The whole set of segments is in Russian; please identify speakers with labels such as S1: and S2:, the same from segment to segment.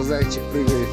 S1: зайчик прыгает.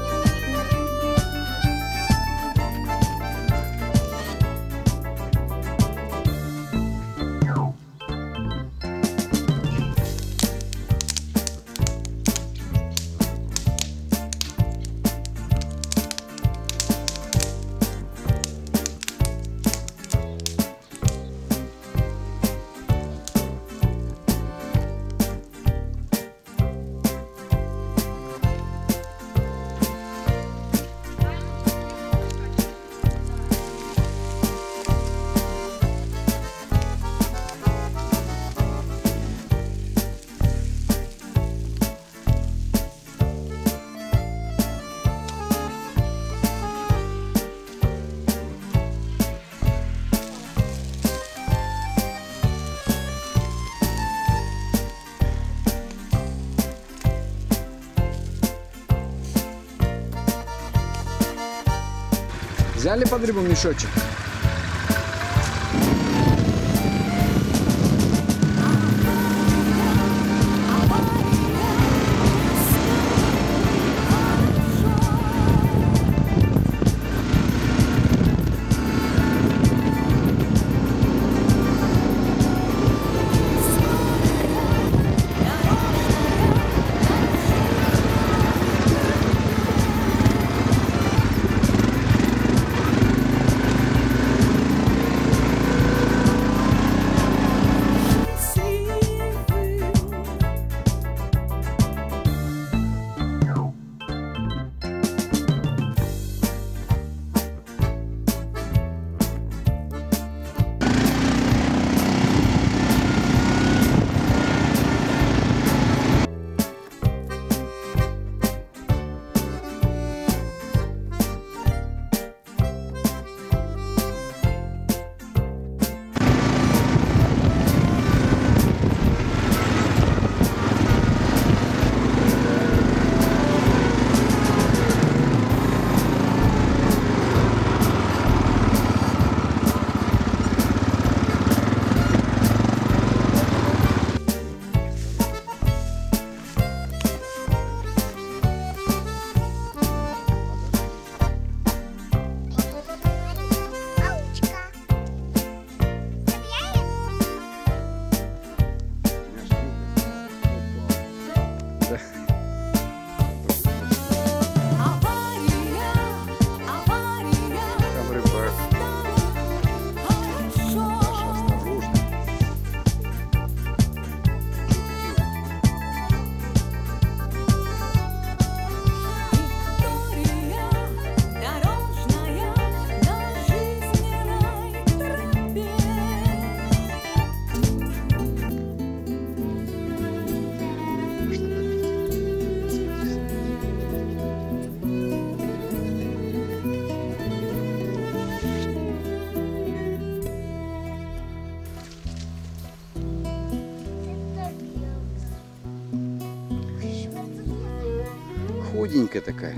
S1: Взяли под рыбу мешочек? Худенькая такая,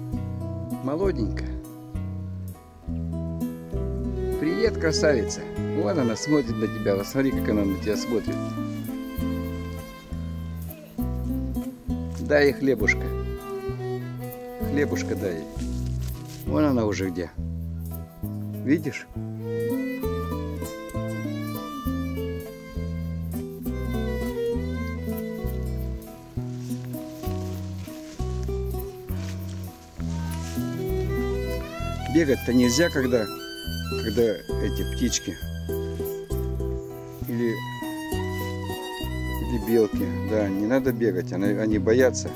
S1: молоденькая. Привет, красавица. Вон она смотрит на тебя. Вот смотри, как она на тебя смотрит. Дай ей хлебушка. Хлебушка дай ей. Вон она уже где. Видишь? Бегать-то нельзя, когда эти птички или белки. Да, не надо бегать, они боятся.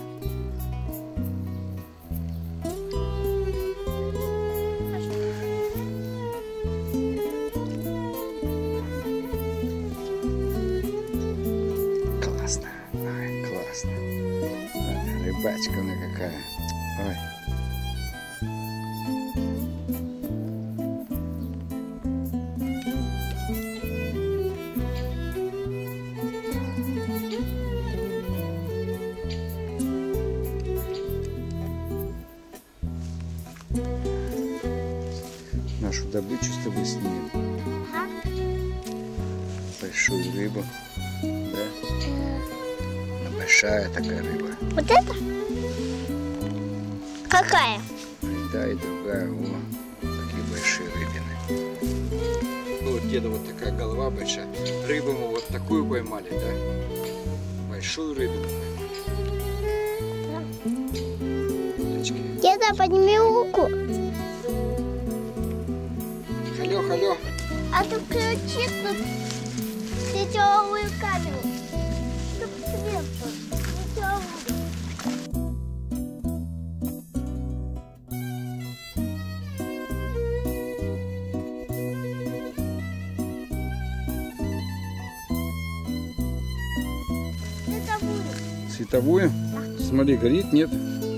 S1: Классно, ой, классно. Рыбачка она какая. Ой. Нашу добычу с тобой снимем. Большую рыбу. Да? Большая такая рыба.
S2: Вот это? Какая?
S1: Да, и другая. О, какие большие рыбины. Ну, вот деда вот такая голова большая. Рыбу мы вот такую поймали, да? Большую рыбину поймали.
S2: Деда, подними руку.
S1: Алло, алло.
S2: А ты включи тут световую камеру. Чтоб свет был. Световую.
S1: Световую? Смотри, горит, нет?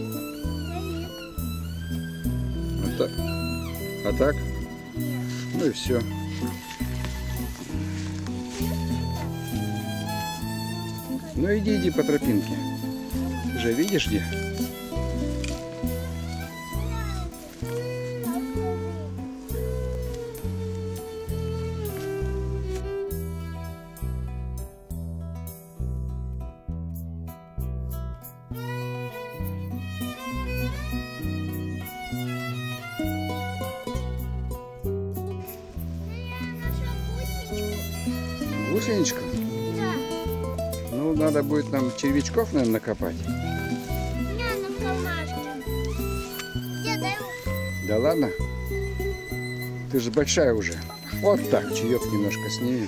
S1: А так? Ну и все. Ну иди по тропинке. Ты же видишь где? Гусеничка?
S2: Да.
S1: Ну, надо будет нам червячков, наверное, накопать.
S2: Я на камашке. Деда,
S1: Да ладно? Ты же большая уже. Вот так, чаек немножко снимем.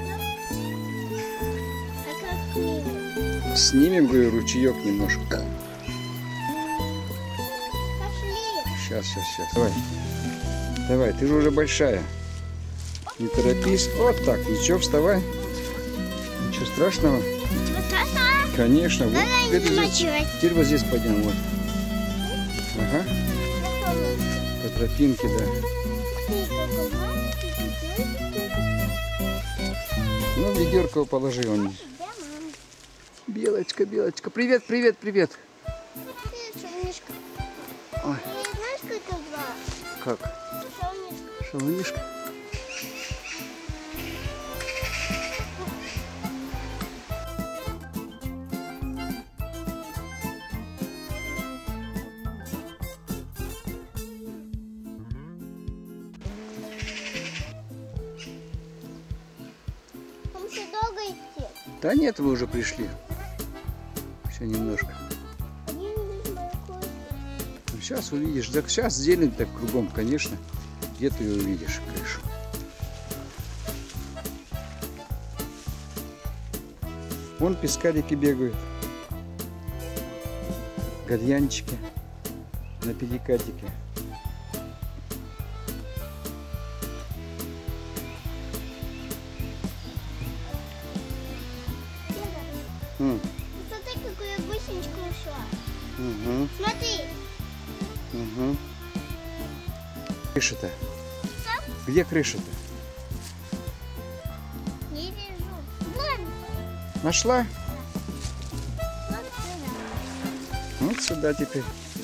S2: а как мило.
S1: Снимем, говорю, ручеек немножко.
S2: Пошли.
S1: Сейчас. Давай. Давай, ты же уже большая. Не торопись. Вот так, ничего, вставай. Ничего страшного.
S2: Вот это.
S1: Конечно. Вот,
S2: Надо
S1: теперь,
S2: не замачивать.
S1: теперь вот здесь пойдем. Вот. Ага. По тропинке, да. Ну, ведерко положи. Он. Белочка. Привет.
S2: Привет, солнышко.
S1: Ой,
S2: Ты знаешь, как это было?
S1: как?
S2: Солнышко.
S1: Шалунишка.
S2: Там еще долго идти.
S1: Да нет, вы уже пришли. Все немножко.
S2: Я не вижу мою кошку.
S1: Ну, сейчас увидишь. Так сейчас зелень так кругом, конечно. Где ты ее увидишь, крышу? Вон пескарики бегают. Гальянчики на перекатике.
S2: Деда, смотри, какую гусеничку нашла.
S1: Угу.
S2: Смотри.
S1: Угу. Крыша-то? Где крыша-то?
S2: Не вижу. Вон.
S1: Нашла?
S2: Вот сюда.
S1: Вот сюда теперь.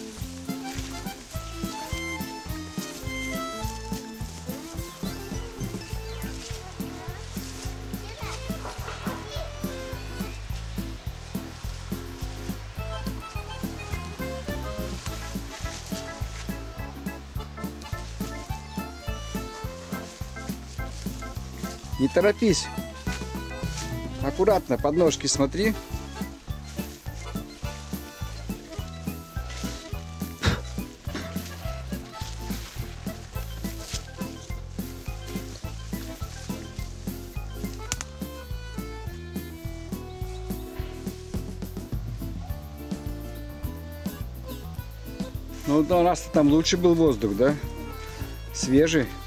S1: Не торопись. Аккуратно, под ножки смотри. Ну, у нас там лучше был воздух, да? Свежий.